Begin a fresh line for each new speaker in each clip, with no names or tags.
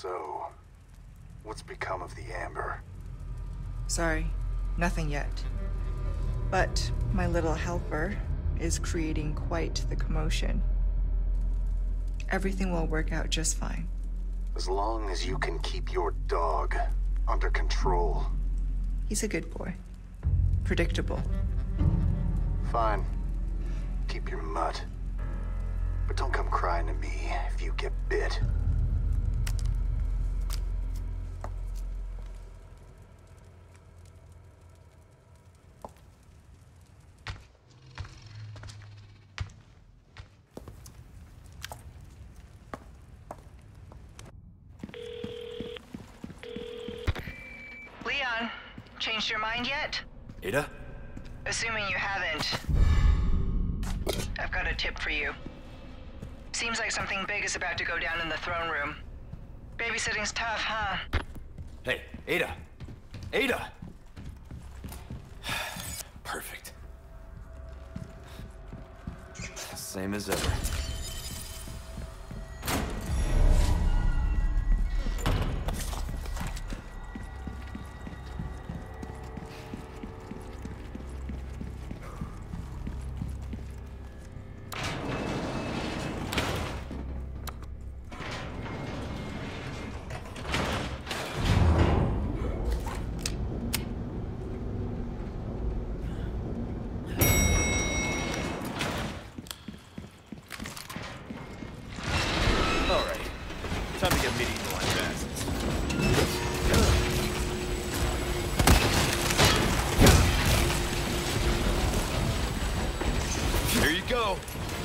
So, what's become of the Amber?
Sorry, nothing yet. But my little helper is creating quite the commotion. Everything will work out just fine.
As long as you can keep your dog under control.
He's a good boy. Predictable.
Fine. Keep your mutt. But don't come crying to me if you get bit.
Leon, changed your mind yet?
Ada?
Assuming you haven't, I've got a tip for you. Seems like something big is about to go down in the throne room. Babysitting's tough, huh?
Hey, Ada! Ada! Perfect. Same as ever. Time to get medieval on fast. Here you go.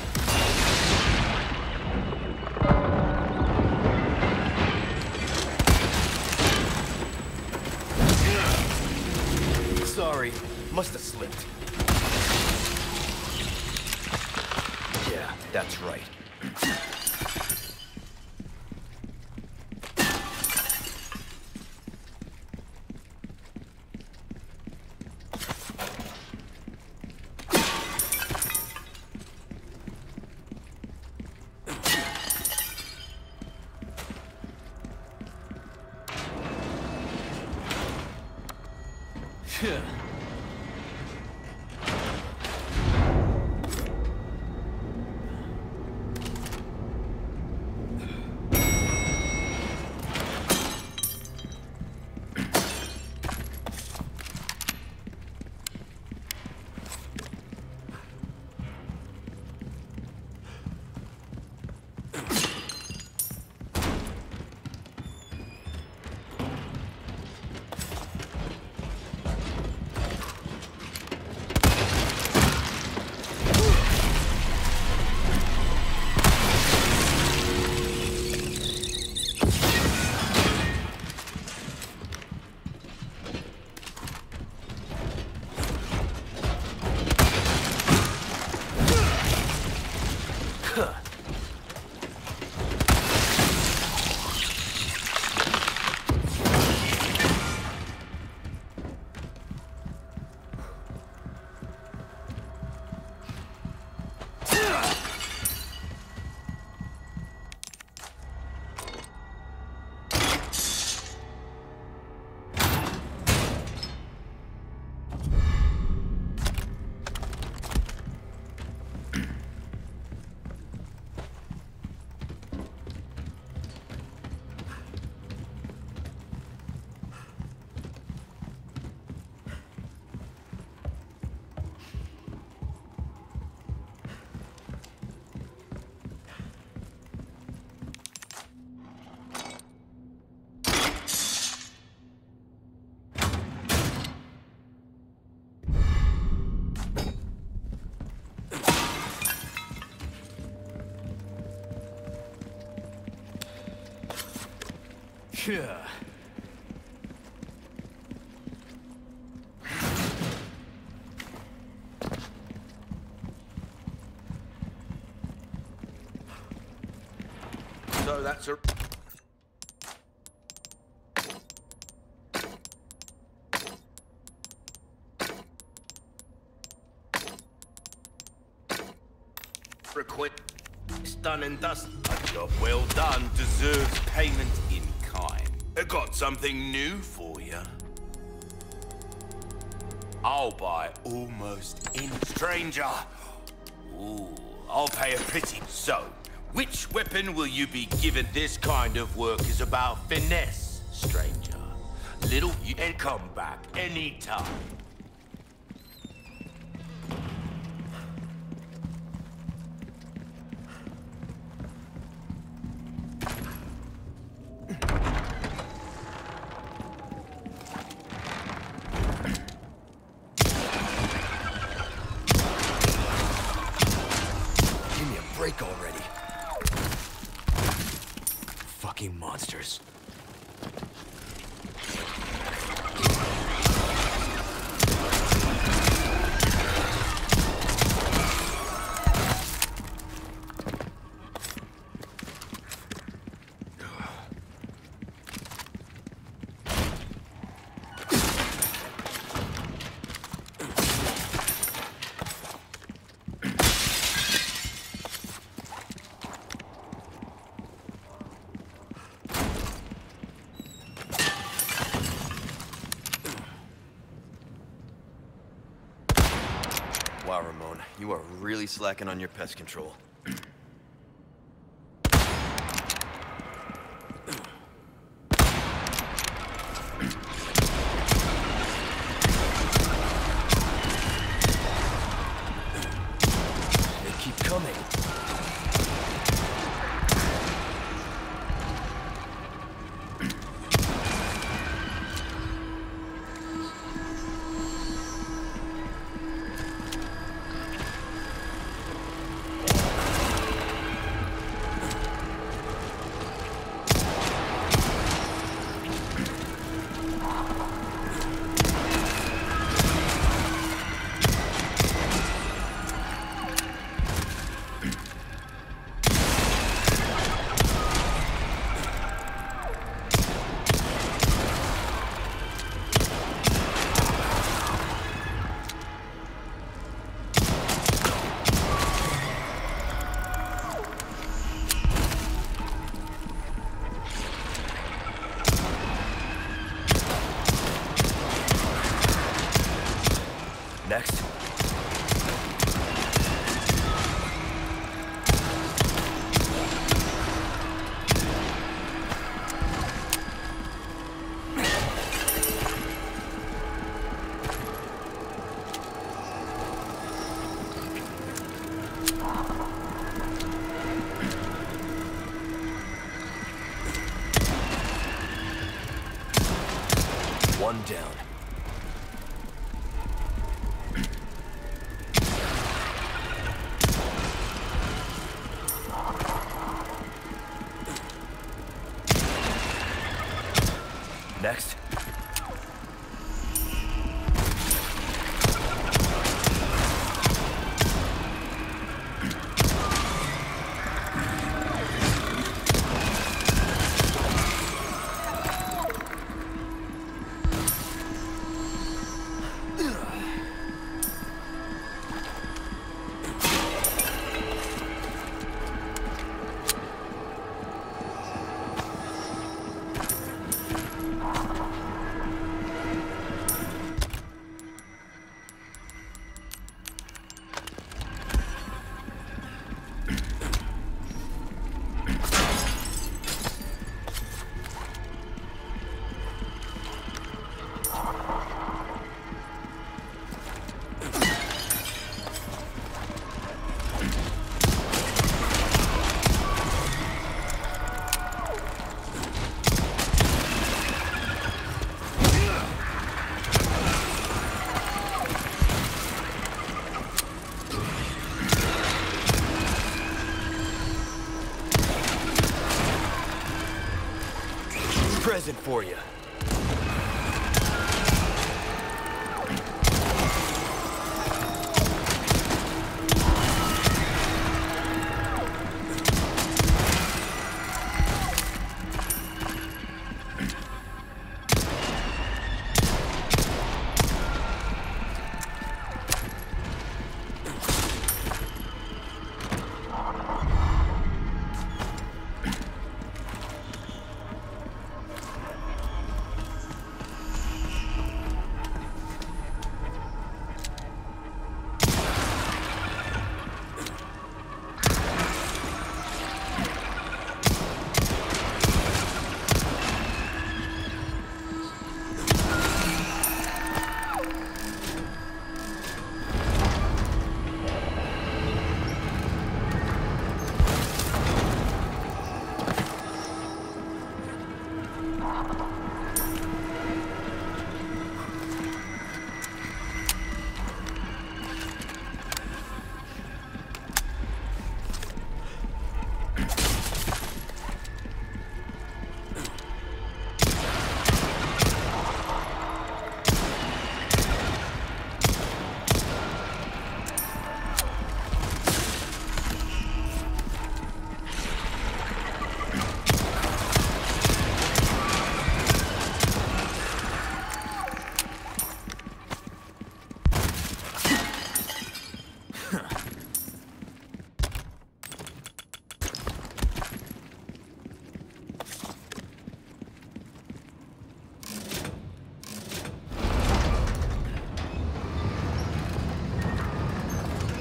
Sorry, must have slipped. Yeah, that's right. Yeah. Yeah. So that's a... Frequent. It's done and dusted. A job well done deserves payment in kind. I got something new for you. I'll buy almost any stranger. Ooh, I'll pay a pretty. So, which weapon will you be given? This kind of work is about finesse, stranger. Little, you and come back anytime. Already. Fucking monsters.
Wow, Ramon, you are really slacking on your pest control.
They keep coming. Next. One down. Next. Present for you.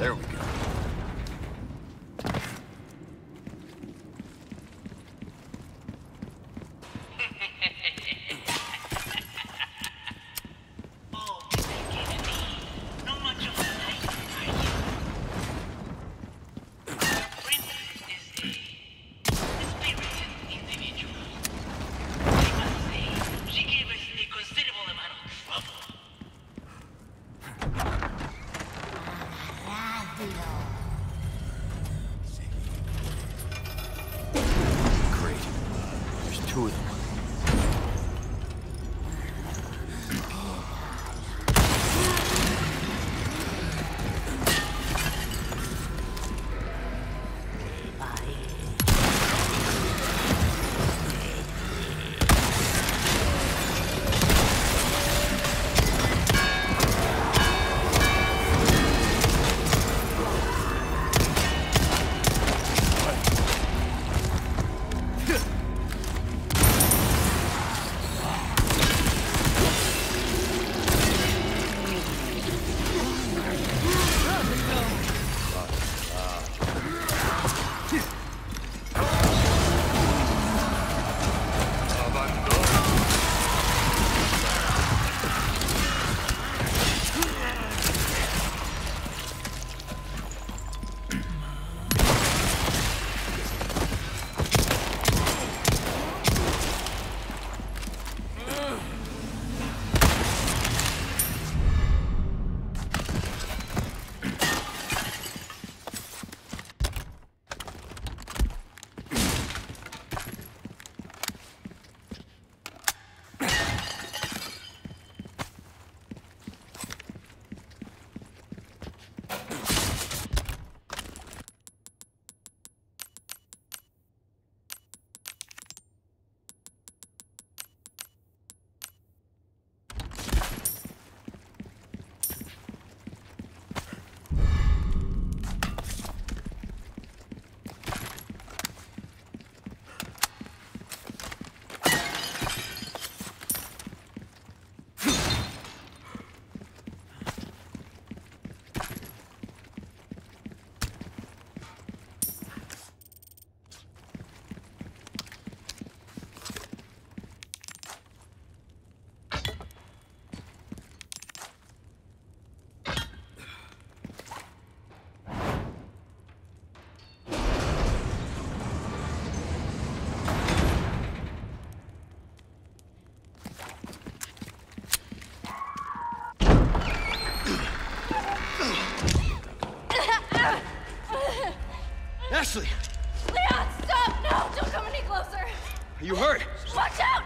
There we go.
Two of them.
Ashley!
Leon, stop! No, don't come any closer!
Are you hurt?
Watch out!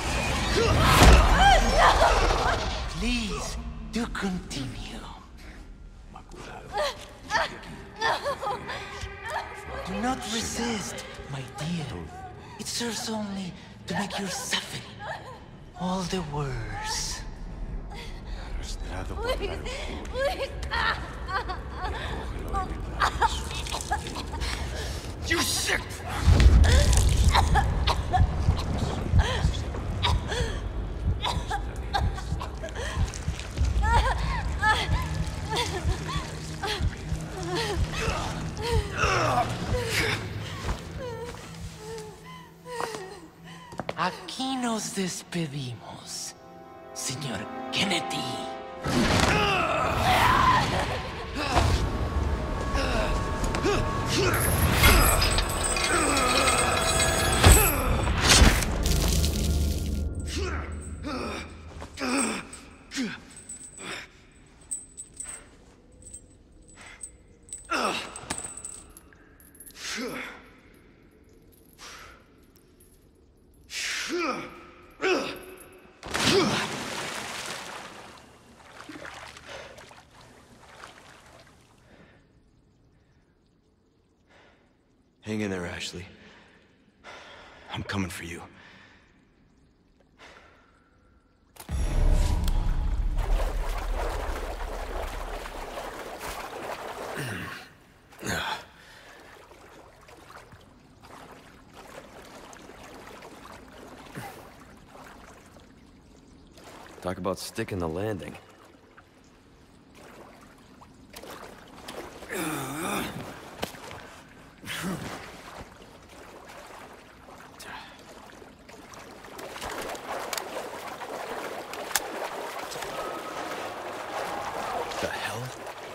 Please, do continue. Do not resist, my dear. It serves only to make your suffering all the worse.
Please, please!
You sick!
Aquí nos despedimos, señor Kennedy.
Hang in there, Ashley. I'm coming for you. Talk about sticking the landing. The hell?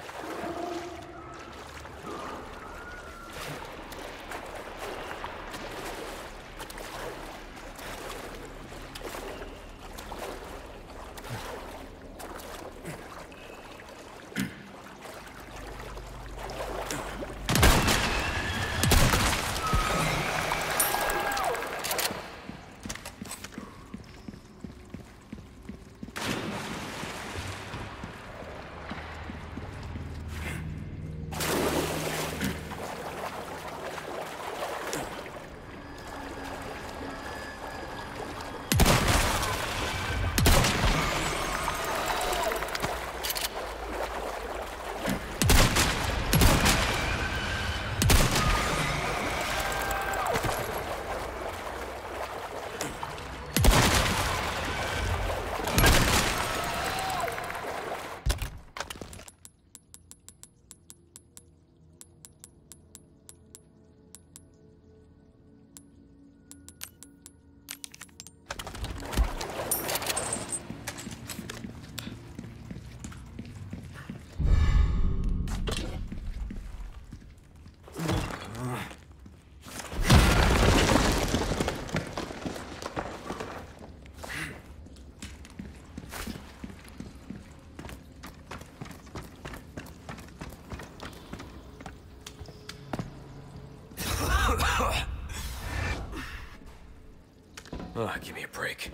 Oh, give me a break.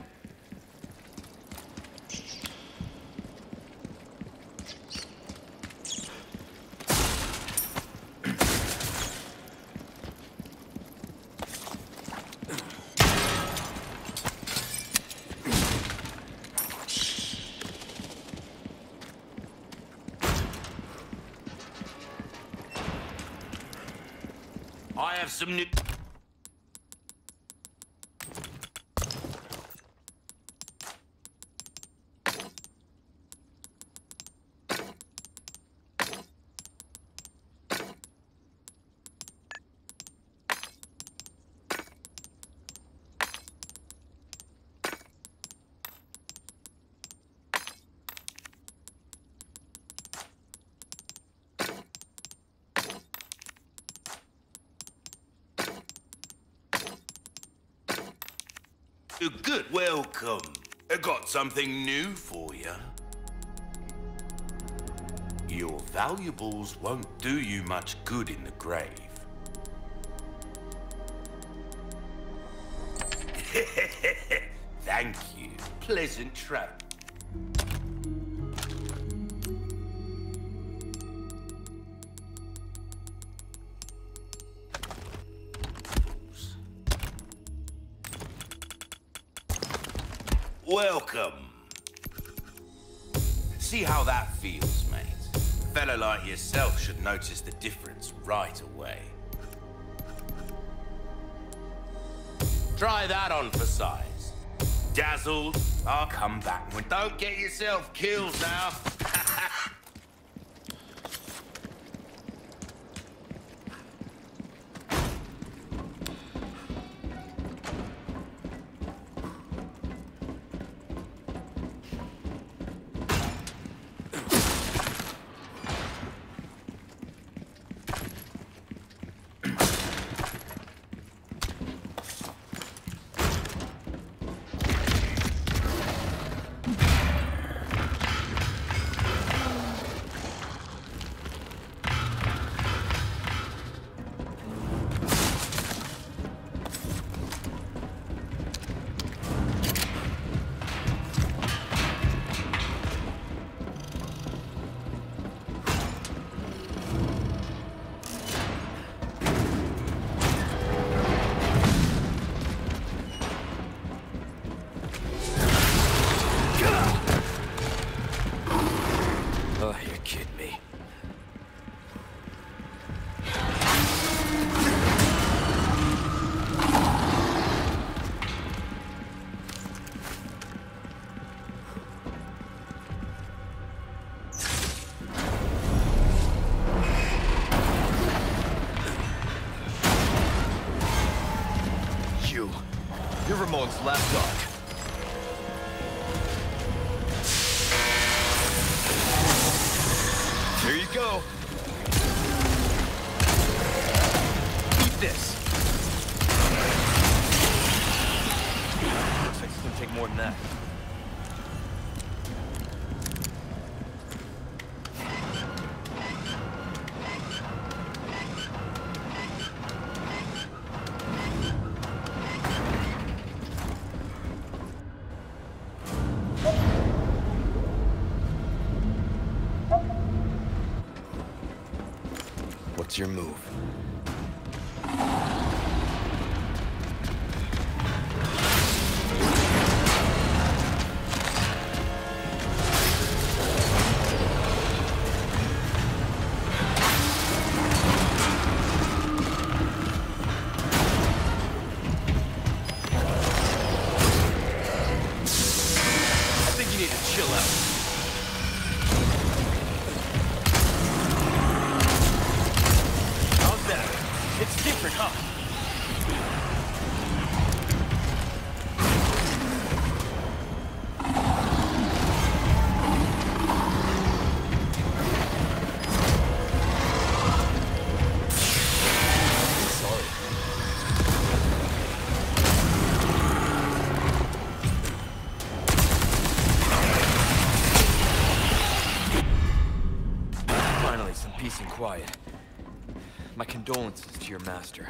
I have some new... Good, welcome. I got something new for you. Your valuables won't do you much good in the grave. Thank you. Pleasant travel. Welcome. See how that feels, mate. A fella like yourself should notice the difference right away. Try that on for size. Dazzled? I'll come back. Don't get yourself killed now.
You're Ramon's lapdog. go. Eat this. Looks like it's gonna take more than that. What's your move? I think you need to chill out. It's different, huh? Sorry. Finally, some peace and quiet. My condolences to your master.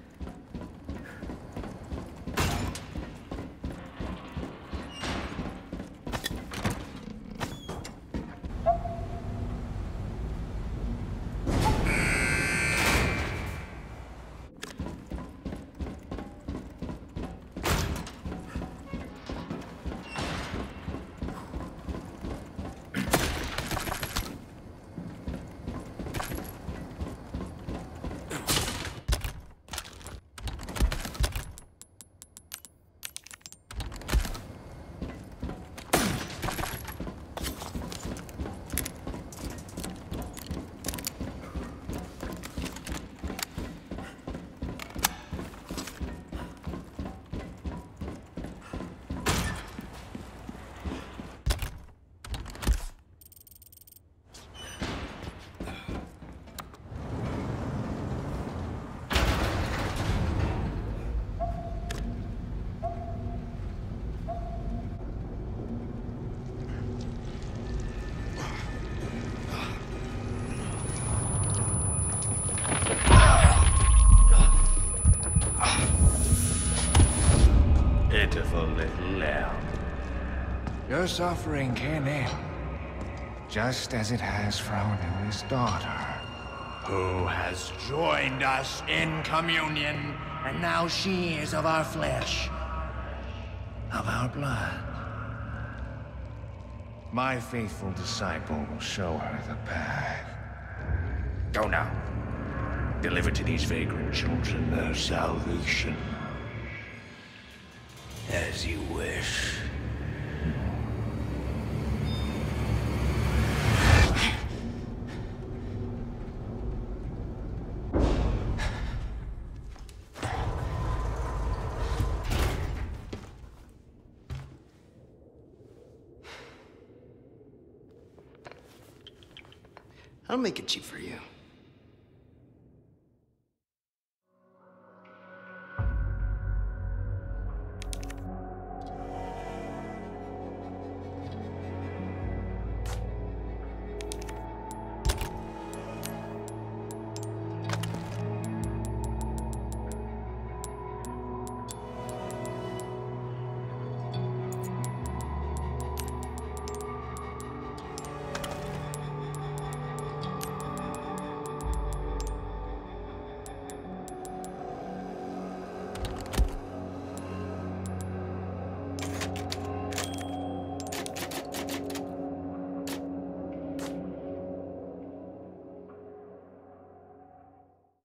Pitiful little lamb. Your suffering can end, just as it has for our newest daughter, who has joined us in communion, and now she is of our flesh, of our blood. My faithful disciple will show her the path. Go now. Deliver to these vagrant children their salvation. As you wish.
I'll make it cheap for you.